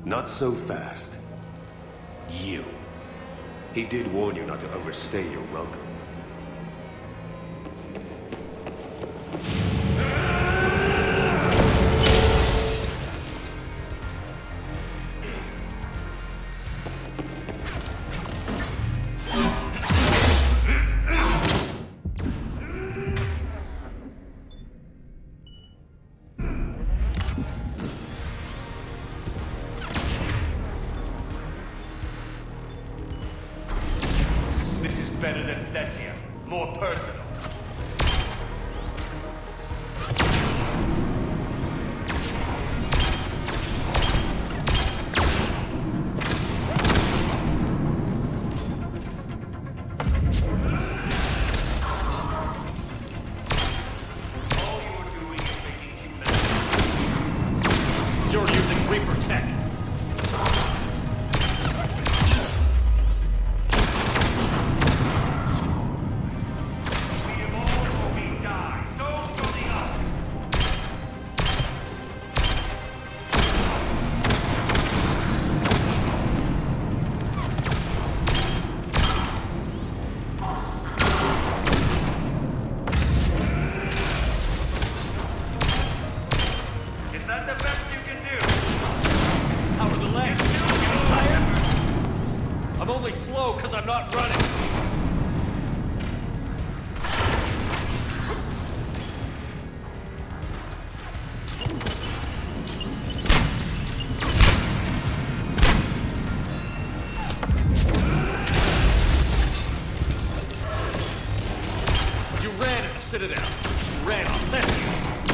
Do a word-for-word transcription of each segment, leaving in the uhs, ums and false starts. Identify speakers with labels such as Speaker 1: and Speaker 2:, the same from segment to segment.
Speaker 1: Not so fast. You. He did warn you not to overstay your welcome.
Speaker 2: Better than Thessia. More personal. All you're doing is making humanity. You're using Reaper tech. I'm only slow because I'm not running. You ran at the Citadel. You ran off Thessia.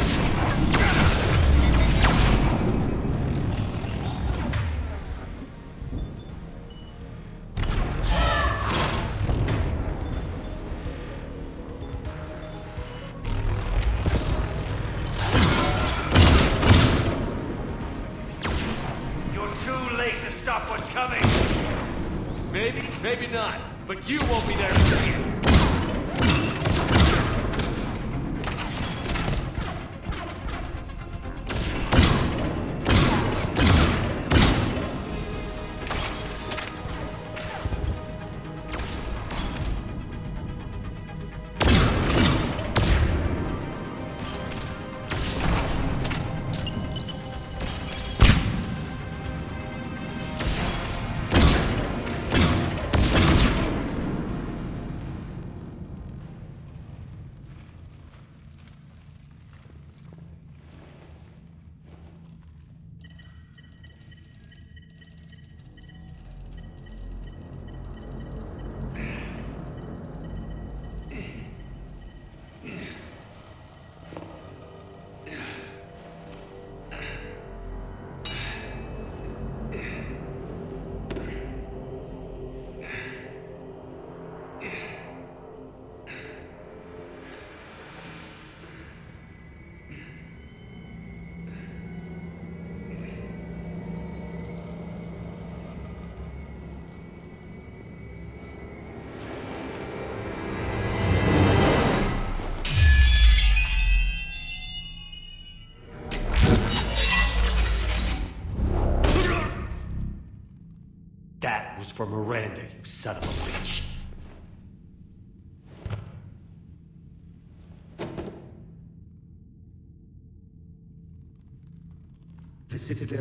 Speaker 2: Too late to stop what's coming. Maybe, maybe not. But you won't be there to see it. That was for Miranda, you son of a bitch.
Speaker 1: The Citadel